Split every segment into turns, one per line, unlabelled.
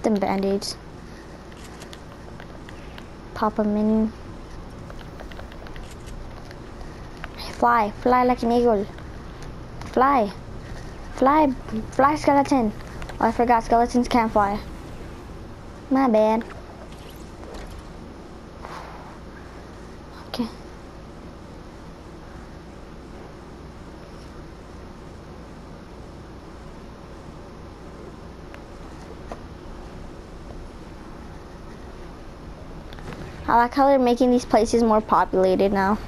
them band-aids. Pop them in. Fly, fly like an eagle. Fly, fly, fly, skeleton. Oh, I forgot skeletons can't fly. My bad. Okay. I like how they're making these places more populated now.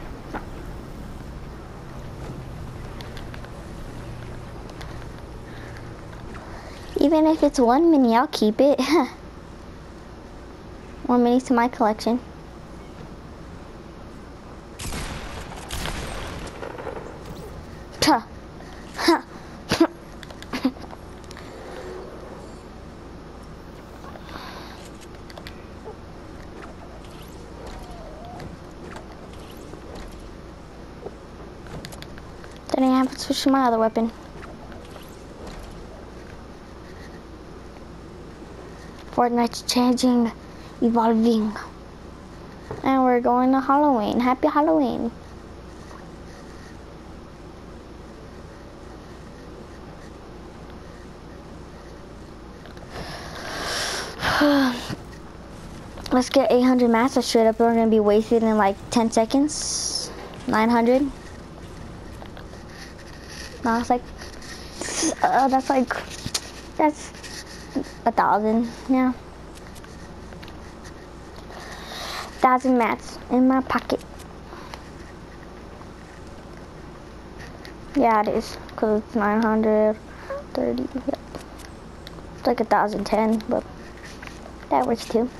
Even if it's one mini, I'll keep it. More minis to my collection. Tuh. Huh. Then I have to switch to my other weapon. Fortnite's changing, evolving. And we're going to Halloween. Happy Halloween. Let's get 800 mats. That's straight up. We're going to be wasted in like 10 seconds. 900. No, it's like, that's 1,000, yeah. 1,000 mats in my pocket. Yeah, it is, because it's 930, yep. It's like 1,010, but that works too.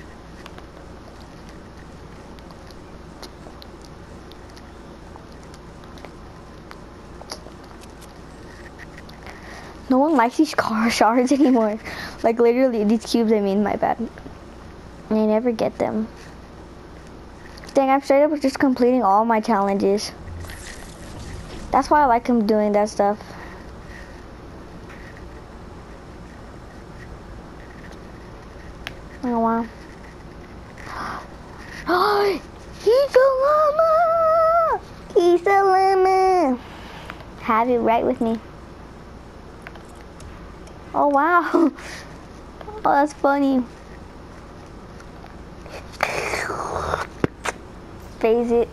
No one likes these car shards anymore. Like literally these cubes, I mean, my bad. And I never get them. Dang, I'm straight up just completing all my challenges. That's why I like him doing that stuff. Oh wow. Oh, he's a llama! He's a llama! Have it right with me. Oh wow. Oh, that's funny. Phase it.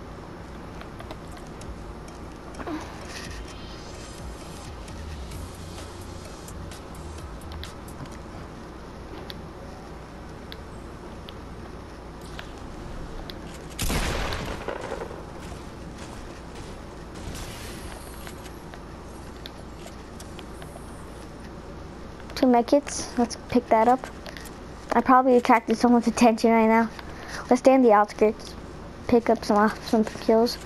Two medkits. Let's pick that up. I probably attracted someone's attention right now. Let's stay in the outskirts. Pick up some kills.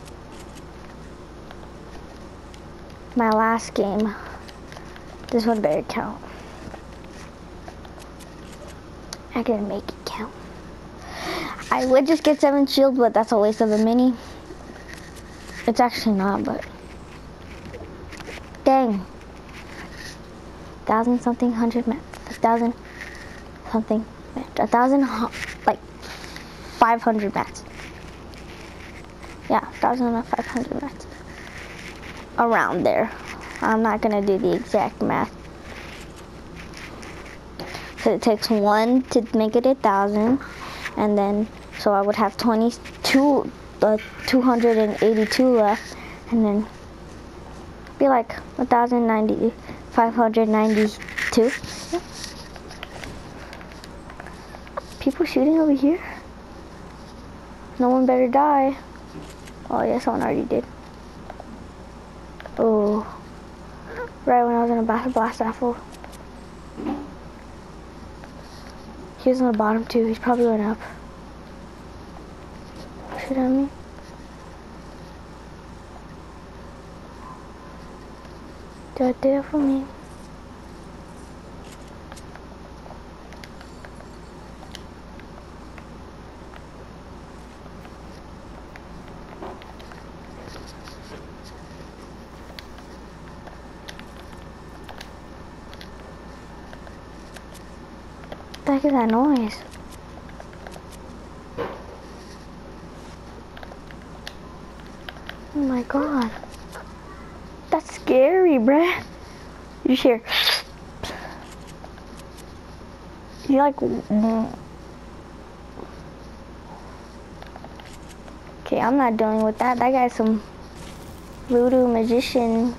My last game. This one better count. I gotta make it count. I would just get 7 shields, but that's a waste of a mini. It's actually not, but dang. 1,000 something, 100 mats. 1,000 something, 1,000 like 500 mats. Yeah, 1,500 mats. Around there. I'm not gonna do the exact math. So it takes 1 to make it 1,000, and then so I would have 282 left, and then be like 592. Yeah. People shooting over here. No one better die. Oh yeah, someone already did. Oh, right when I was gonna blast that fool. He was on the bottom too. He's probably going up. Shoot at me. Do it there for me. the heck is that noise? Oh my god. That's scary, bruh. You hear. You like. Okay, I'm not dealing with that. That guy's some voodoo magician.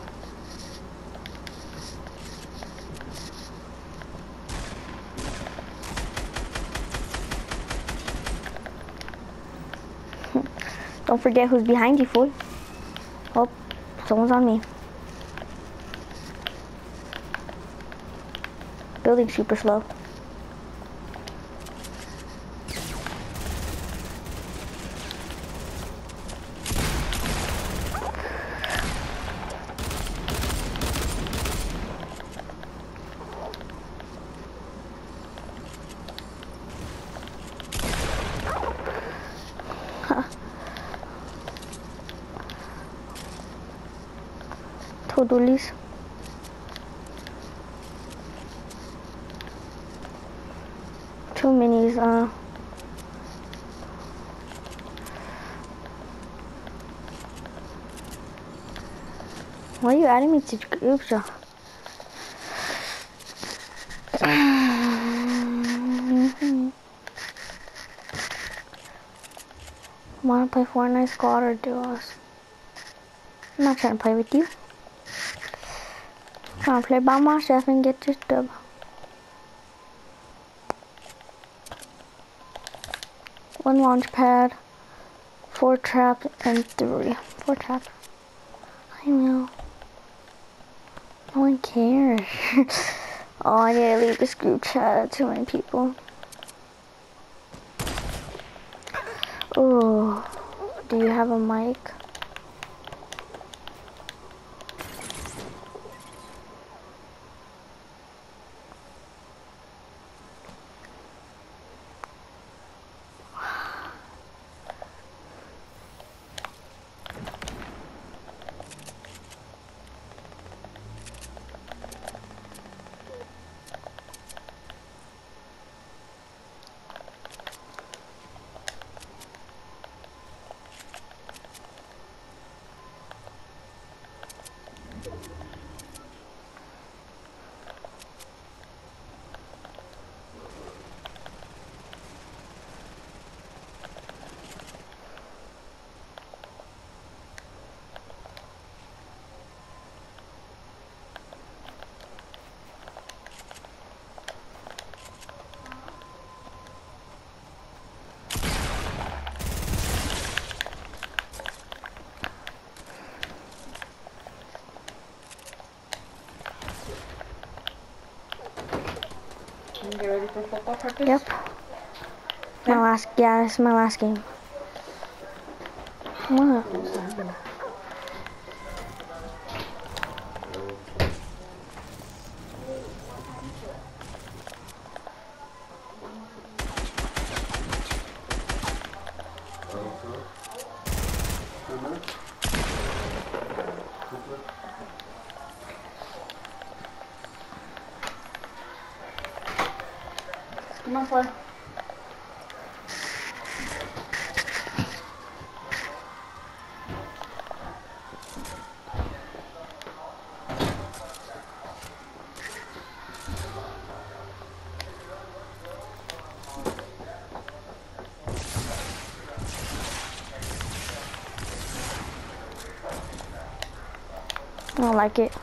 Don't forget who's behind you, fool. Oh, someone's on me. Building super slow. Todulis. Two minis, why are you adding me to group chat? Wanna play Fortnite squad or duos? I'm not trying to play with you. I'm trying to play by myself and get this dub. One launch pad, 4 trap, and 3. 4 trap. I know. No one cares. Oh, I need to leave this group chat. Too many people. Oh, do you have a mic?
You ready for football practice?
Yep. Yeah, this is my last game. What?
Come on, Fleur.
I don't like it.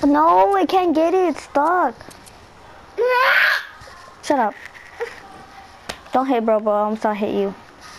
No, I can't get it. It's stuck. Shut up. Don't hit bro, I'm sorry I hit you.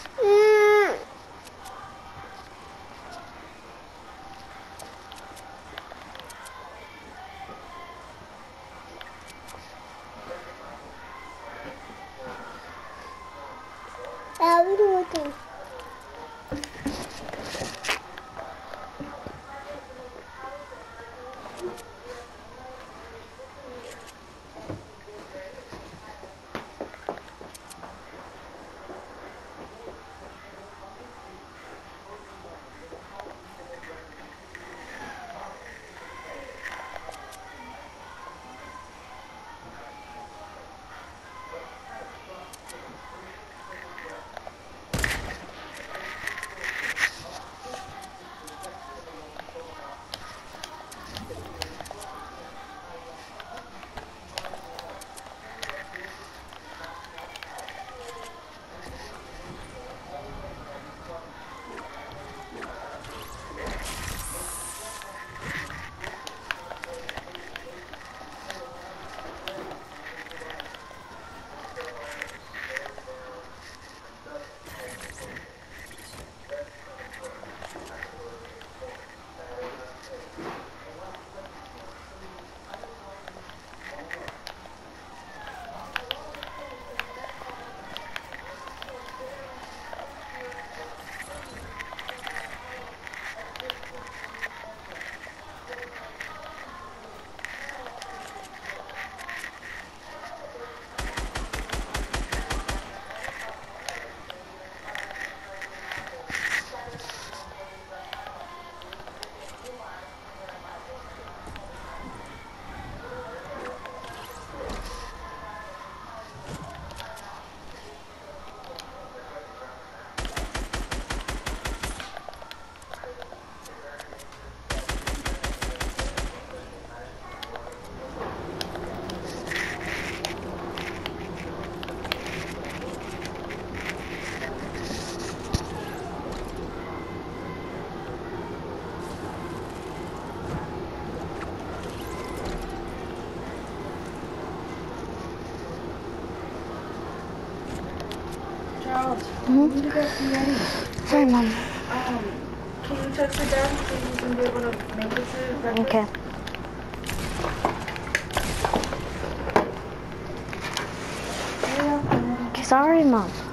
Charles, you need to go see Eddie.
Sorry, Mom.
Can you text her down so you can be able to make it to breakfast?
Okay.
Yeah.
Sorry, Mom.